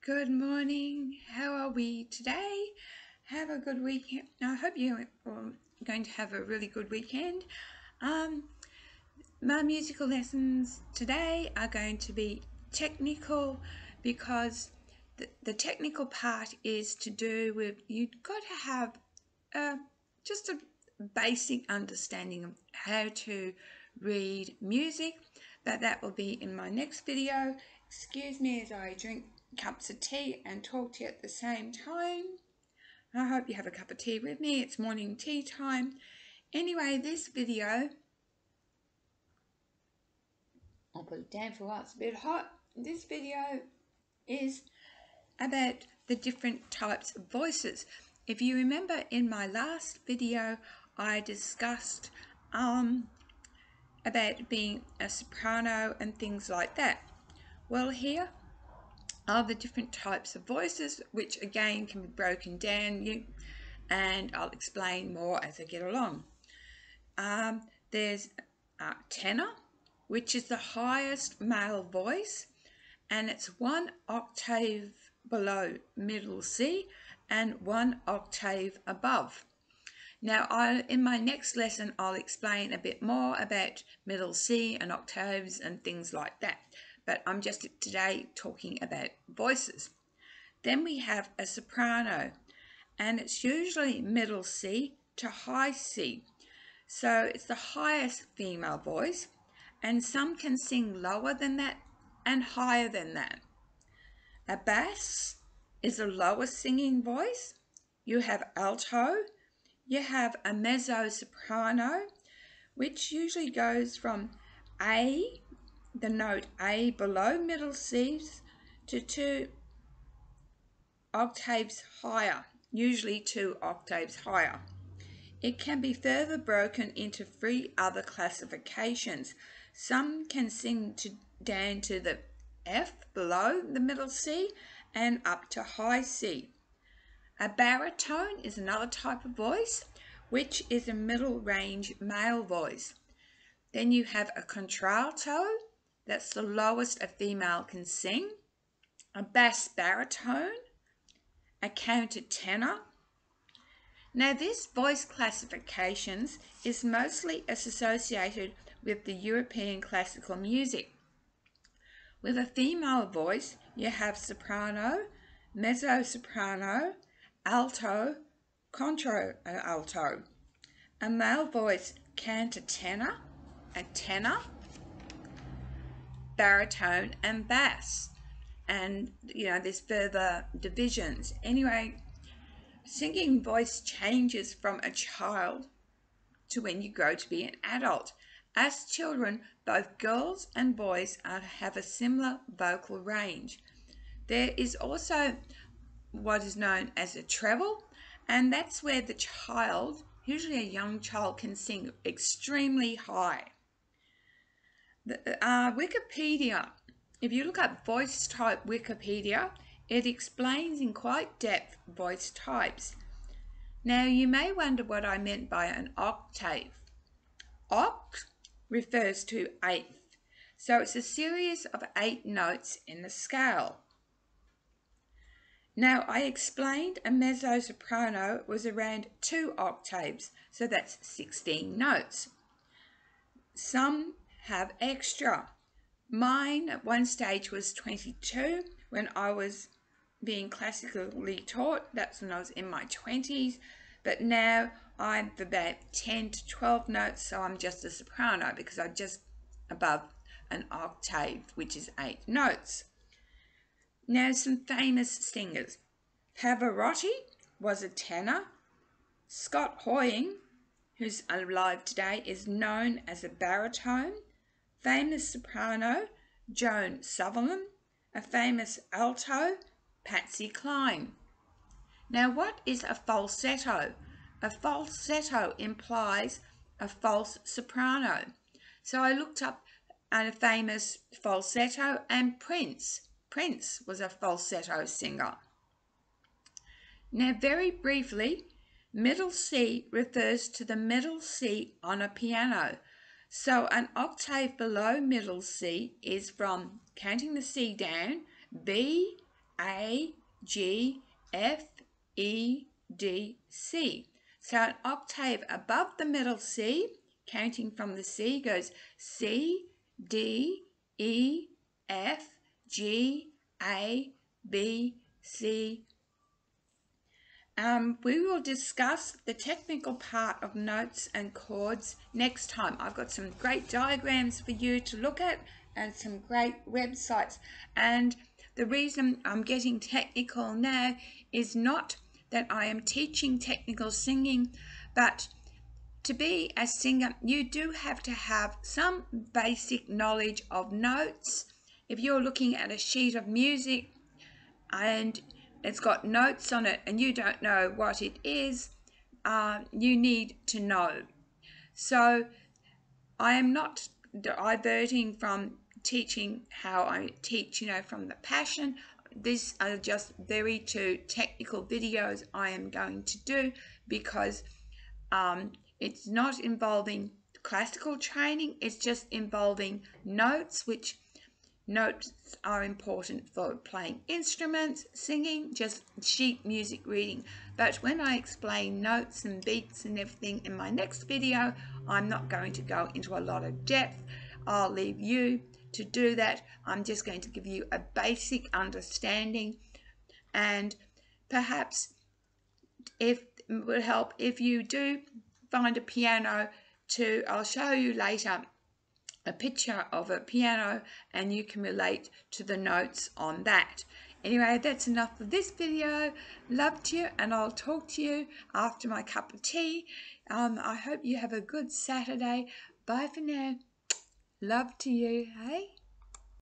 Good morning. How are we today? Have a good weekend. I hope you're going to have a really good weekend. My musical lessons today are going to be technical because the technical part is to do with you've got to have just a basic understanding of how to read music, but that will be in my next video. Excuse me as I drink cups of tea and talk to you at the same time. I hope you have a cup of tea with me. It's morning tea time. Anyway, this video, I'll put it down for a while, it's a bit hot. This video is about the different types of voices. If you remember in my last video, I discussed about being a soprano and things like that. Well, here are the different types of voices, which again can be broken down, and I'll explain more as I get along. There's tenor, which is the highest male voice, and it's 1 octave below middle C and 1 octave above. Now, in my next lesson, I'll explain a bit more about middle C and octaves and things like that. But I'm just today talking about voices. Then we have a soprano, and it's usually middle C to high C. So it's the highest female voice, and some can sing lower than that and higher than that. A bass is a lower singing voice. You have alto. You have a mezzo-soprano, which usually goes from A, the note A below middle C, to 2 octaves higher, usually 2 octaves higher. It can be further broken into 3 other classifications. Some can sing down to the F below the middle C and up to high C. A baritone is another type of voice, which is a middle range male voice. Then you have a contralto, that's the lowest a female can sing. A bass baritone, a countertenor. Now this voice classifications is mostly associated with the European classical music. With a female voice, you have soprano, mezzo-soprano, alto, contralto. A male voice, countertenor, a tenor, baritone and bass. And there's further divisions. Anyway, singing voice changes from a child to when you grow to be an adult. As children, both girls and boys have a similar vocal range. There is also what is known as a treble, and that's where the child, usually a young child, can sing extremely high. Wikipedia, if you look up voice type Wikipedia, it explains in quite depth voice types. Now you may wonder what I meant by an octave. Oct refers to eighth, so it's a series of 8 notes in the scale. Now I explained a mezzo-soprano was around 2 octaves, so that's 16 notes. Some have extra. Mine at one stage was 22 when I was being classically taught. That's when I was in my 20s, but now I'm about 10 to 12 notes, so I'm just a soprano because I'm just above an octave, which is 8 notes. Now some famous singers. Pavarotti was a tenor. Scott Hoying, who's alive today, is known as a baritone. Famous soprano, Joan Sutherland. A famous alto, Patsy Cline. Now what is a falsetto? A falsetto implies a false soprano. So I looked up a famous falsetto, and Prince was a falsetto singer. Now very briefly, middle C refers to the middle C on a piano. So an octave below middle C is from, counting the C down, B, A, G, F, E, D, C. So an octave above the middle C, counting from the C, goes C, D, E, F, G, A, B, C. We will discuss the technical part of notes and chords next time. I've got some great diagrams for you to look at and some great websites. And the reason I'm getting technical now is not that I am teaching technical singing, but to be a singer, you do have to have some basic knowledge of notes. If you're looking at a sheet of music and it's got notes on it and you don't know what it is, you need to know. So I am not diverting from teaching how I teach, from the passion. These are just very two technical videos I am going to do because it's not involving classical training, it's just involving notes, which notes are important for playing instruments, singing, just sheet music reading. But when I explain notes and beats and everything in my next video, I'm not going to go into a lot of depth. I'll leave you to do that. I'm just going to give you a basic understanding, and perhaps if it would help if you do find a piano I'll show you later a picture of a piano and you can relate to the notes on that. Anyway, that's enough for this video. Loved you, and I'll talk to you after my cup of tea. I hope you have a good Saturday. Bye for now. Love to you. Hey.